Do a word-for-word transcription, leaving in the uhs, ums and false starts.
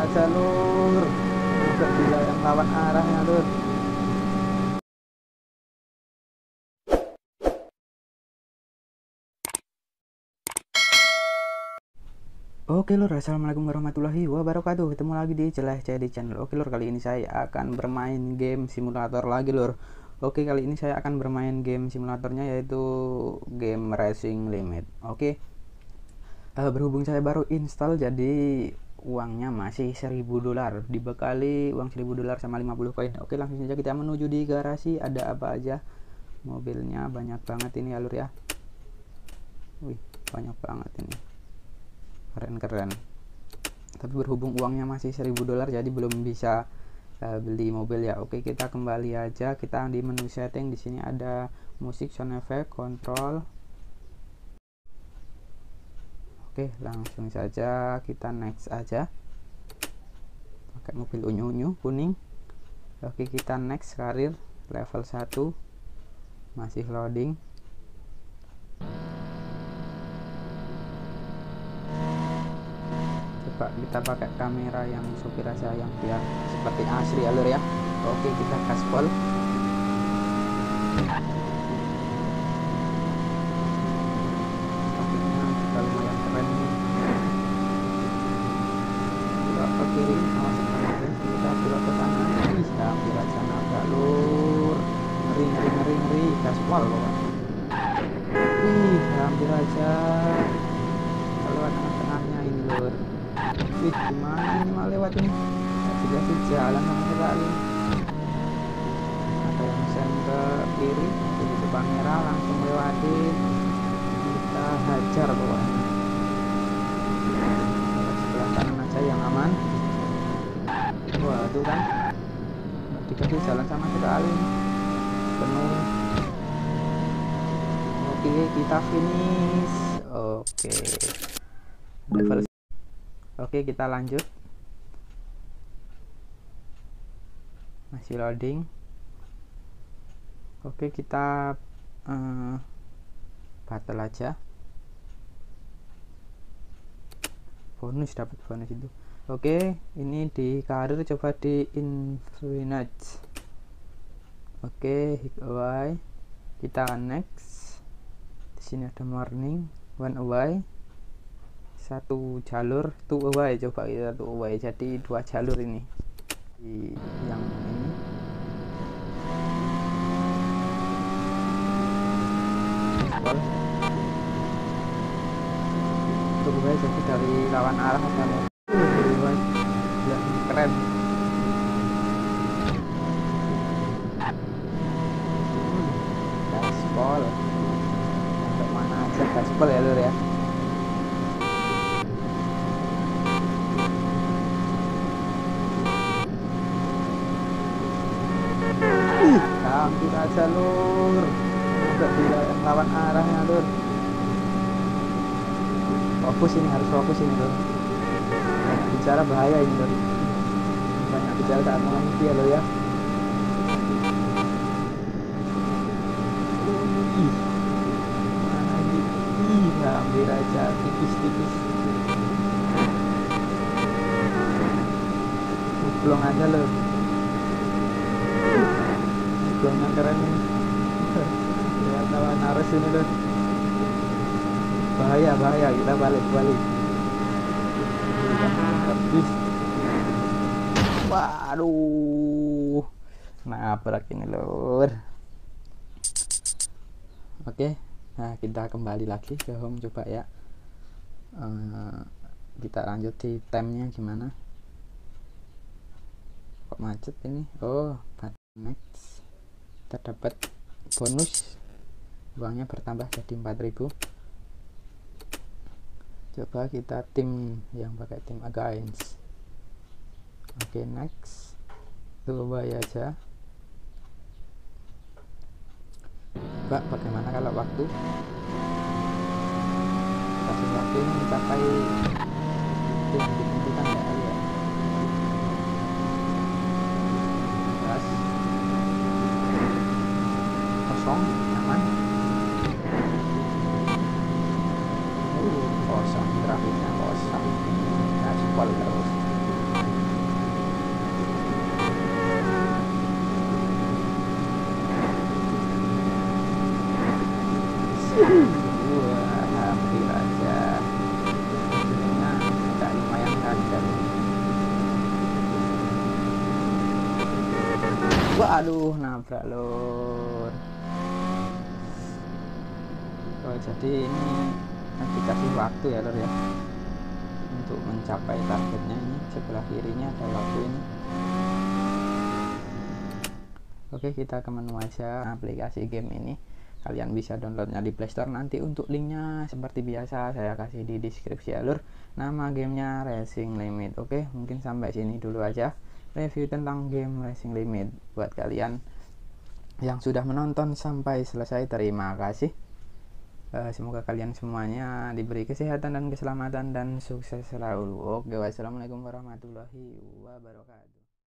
aja lur, udah gila yang lawan arahnya lur. Oke lur, assalamualaikum warahmatullahi wabarakatuh. Ketemu lagi di Celeh C D Channel. Oke lur, kali ini saya akan bermain game simulator lagi lur. Oke, kali ini saya akan bermain game simulatornya yaitu game Racing Limit. Oke, uh, berhubung saya baru install jadi uangnya masih seribu dolar, dibekali uang seribu dolar sama lima puluh koin. Oke, langsung saja kita menuju di garasi. Ada apa aja? Mobilnya banyak banget ini ya lur ya. Wih, banyak banget ini, keren-keren. Tapi berhubung uangnya masih seribu dolar jadi belum bisa uh, beli mobil ya. Oke, kita kembali aja. Kita di menu setting, di sini ada musik, sound effect, control. Oke, langsung saja kita next aja. Pakai mobil unyu-unyu kuning. Oke, kita next, karir level satu. Masih loading. Coba kita pakai kamera yang supir aja yang biar seperti asli alur ya. Oke, kita gaspol. Topiknya juga lumayan keren nih. Belok ke kiri, awas kiri. Kita belok ke kanan. Ih, hampir aja nabrak lur. Ngeri ngeri ngeri ngeri. Gaspol loh. Ih, hampir aja. Kalau ada tengahnya ini lur. Wih, gimana ini mau lewat ini? Nggak dikasih jalan sama sekali. Ada yang sen ke kiri, jadi depan merah langsung lewati. Kita hajar pokoknya. Lewat sebelah kanan aja yang aman. Wah, itu kan nggak dikasih jalan sama sekali. Penuh. Oke, kita finish. Oke, level. Oke, kita lanjut. Masih loading. Oke, kita uh, battle aja. Bonus, dapat bonus itu. Oke, ini di karir, coba di Infinite. Oke, hit away. Kita next. Di sini ada morning, one away. Satu jalur, two away. Coba kita two away, jadi dua jalur ini. Di yang ini two away, jadi dari lawan arah kan ya. Uh, ya, keren. Gaspol. Untuk mana aja gaspol ya lur ya. Hampir aja lur, udah tidak lawan arahnya lur. Fokus ini, harus fokus ini lur. Banyak bicara bahaya ini lur. Banyak bicara saat mengemudi ya lur ya. Ih, mana ini? Ih, hampir aja, tipis-tipis. Belum aja lur. Belumnya keren nih. Lihat lawan arus ini loh. Bahaya, bahaya. Kita balik, balik. Habis. Waduh. Nabrak ini lur. Oke. Nah, kita kembali lagi ke home coba ya. Uh, kita lanjut di time-nya gimana. Kok macet ini? Oh, next. Kita dapat bonus, uangnya bertambah jadi empat ribu. Coba kita tim yang pakai tim against. Oke, next. Coba aja. Coba bagaimana kalau waktu kasih waktu ini mencapai itu yang ditentukan ya ya. Kosong, nyaman. Uh, kosong, grafiknya kosong. Gaspol terus. Wah, hampir aja. Hasilnya agak lumayan kacau. Waduh, nabrak lur. Oh, jadi ini dikasih waktu ya lur ya untuk mencapai targetnya. Ini sebelah kirinya ada waktu ini. Oke, kita ke menu aja aplikasi game ini. Kalian bisa downloadnya di Playstore. Nanti untuk linknya seperti biasa saya kasih di deskripsi ya lur. Nama gamenya Racing Limit. Oke, mungkin sampai sini dulu aja review tentang game Racing Limit. Buat kalian yang sudah menonton sampai selesai, terima kasih. Uh, semoga kalian semuanya diberi kesehatan dan keselamatan dan sukses selalu. Oke, wassalamualaikum warahmatullahi wabarakatuh.